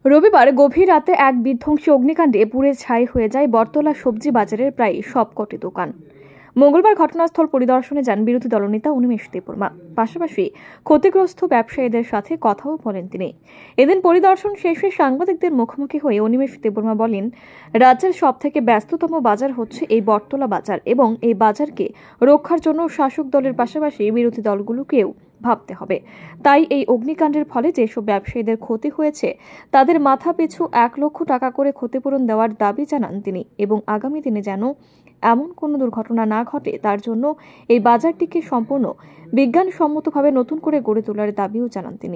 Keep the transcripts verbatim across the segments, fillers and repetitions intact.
রবিবার গভীর রাতে এক বিধ্বংসী অগ্নিকাণ্ডে পুড়ে ছাই হয়ে যায় বটতলা সবজি বাজারের প্রায় সবকটি দোকান। মঙ্গলবার ঘটনাস্থল পরিদর্শনে যান বিরোধী দলনেতা উনিমেশ দেববর্মা। পাশাপাশি ক্ষতিগ্রস্ত ব্যবসায়ীদের সাথে কথাও বলেন তিনি। এদিন পরিদর্শন শেষে সাংবাদিকদের মুখোমুখি হয়ে উনিমেশ দেববর্মা বলেন, রাজ্যের সবথেকে ব্যস্ততম বাজার হচ্ছে এই বটতলা বাজার এবং এই বাজারকে রক্ষার জন্য শাসক দলের পাশাপাশি বিরোধী দলগুলোকেও ভাবতে হবে। তাই এই অগ্নিকাণ্ডের ফলে যেসব ব্যবসায়ীদের ক্ষতি হয়েছে তাদের মাথা পিছু এক লক্ষ টাকা করে ক্ষতিপূরণ দেওয়ার দাবি জানান তিনি এবং আগামী দিনে যেন এমন কোনো দুর্ঘটনা না ঘটে তার জন্য এই বাজারটিকে সম্পূর্ণ বিজ্ঞানসম্মতভাবে নতুন করে গড়ে তোলার দাবিও জানান তিনি।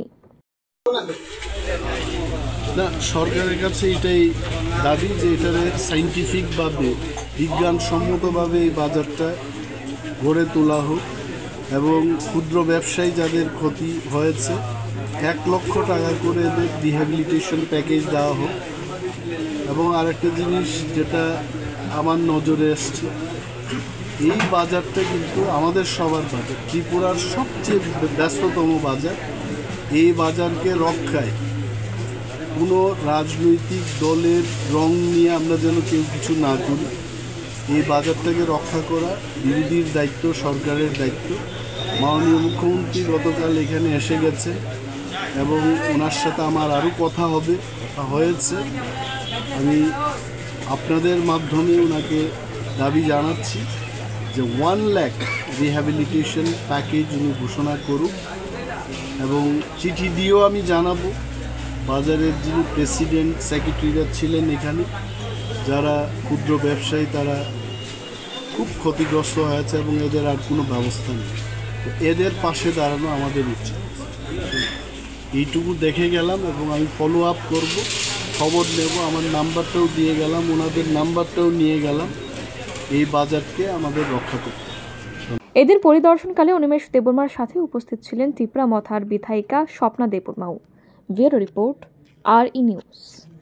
না, সরকারের কাছে এটাই দাবি যে এটারে সাইন্টিফিকভাবে বিজ্ঞানসম্মতভাবে এই বাজারটা গড়ে তোলা হোক এবং ক্ষুদ্র ব্যবসায়ী যাদের ক্ষতি হয়েছে এক লক্ষ টাকা করে এদের রিহ্যাবিলিটেশন প্যাকেজ দেওয়া হোক। এবং আরেকটা জিনিস যেটা আমার নজরে এসছে, এই বাজারটা কিন্তু আমাদের সবার বাজার, ত্রিপুরার সবচেয়ে ব্যস্ততম বাজার। এই বাজারকে রক্ষায় কোনো রাজনৈতিক দলের রং নিয়ে আমরা যেন কেউ কিছু না করি। এই বাজারটাকে রক্ষা করা বিরোধীর দায়িত্ব, সরকারের দায়িত্ব। মাননীয় মুখ্যমন্ত্রী গতকাল এখানে এসে গেছে এবং ওনার সাথে আমার আরও কথা হবে হয়েছে। আমি আপনাদের মাধ্যমে ওনাকে দাবি জানাচ্ছি যে ওয়ান লাখ রিহ্যাবিলিটেশন প্যাকেজ উনি ঘোষণা করুক এবং চিঠি দিয়েও আমি জানাবো বাজারের যিনি প্রেসিডেন্ট সেক্রেটারিরা ছিলেন এখানে, যারা ক্ষুদ্র ব্যবসায়ী তারা খুব ক্ষতিগ্রস্ত হয়েছে এবং এদের আর কোনো ব্যবস্থা নেই। তো এদের পাশে দাঁড়ানো আমাদের ইচ্ছা। এইটুকু দেখে গেলাম এবং আমি ফলো আপ করবো, খবর নেব। আমার নাম্বারটাও দিয়ে গেলাম, ওনাদের নাম্বারটাও নিয়ে গেলাম। এই বাজারকে আমাদের রক্ষা করতে। এদিন পরিদর্শনকালে উনিমেশ দেববর্মার সাথে উপস্থিত ছিলেন ত্রিপুরা মথার বিধায়িকা স্বপ্না দেববর্মাও। ব্যুরো রিপোর্ট, আর ই নিউজ।